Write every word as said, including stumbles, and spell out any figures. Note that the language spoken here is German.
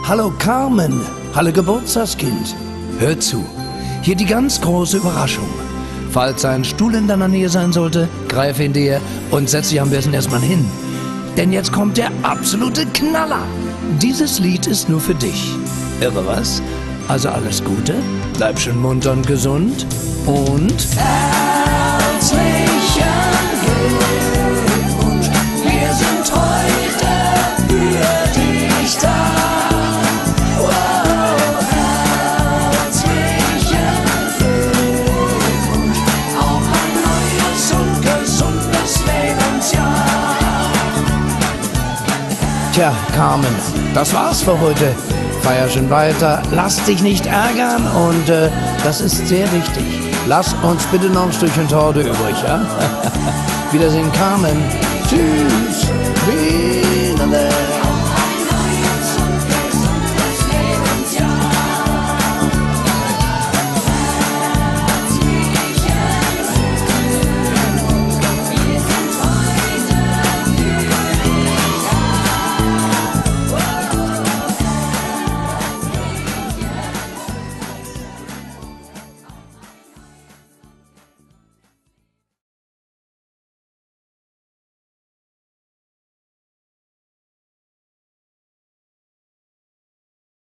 Hallo Carmen, hallo Geburtstagskind. Hör zu, hier die ganz große Überraschung. Falls ein Stuhl in deiner Nähe sein sollte, greif ihn dir und setz dich am besten erstmal hin. Denn jetzt kommt der absolute Knaller. Dieses Lied ist nur für dich. Irre was? Also alles Gute, bleib schön munter und gesund und herzlichen Glückwunsch. Wir sind heute für dich da. Wow, herzlichen Glückwunsch auf ein neues und gesundes Lebensjahr. Tja, Carmen, das war's für heute. Feier schön weiter, lass dich nicht ärgern und äh, das ist sehr wichtig. Lass uns bitte noch ein Stückchen Torte übrig, ja? Wiedersehen, Carmen. Tschüss. Wiedersehen.